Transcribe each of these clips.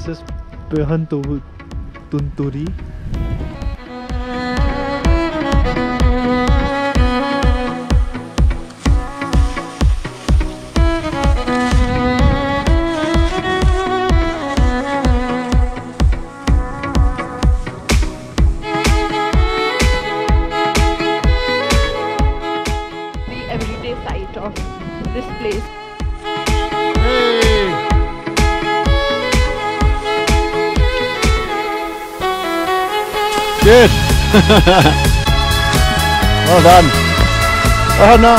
This is Pyhä-Tunturi. Of this place. Hey! Good! Well done! Oh no!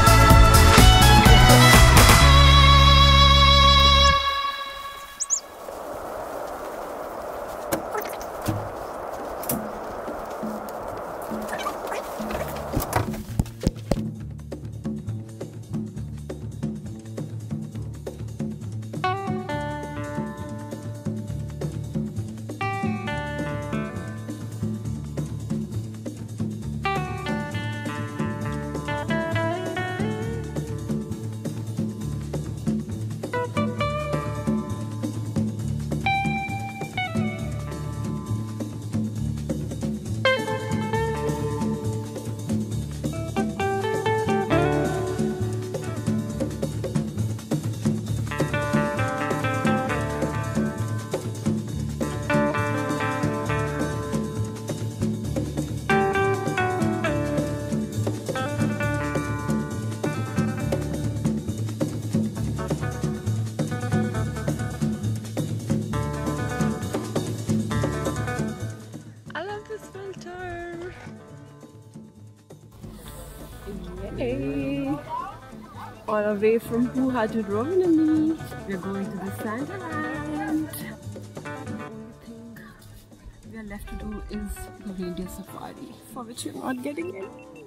Yay! On our way from Poo-ha to Rovaniemi, we're going to the Santa Land. The only thing we are left to do is the reindeer safari, for which we're not getting in.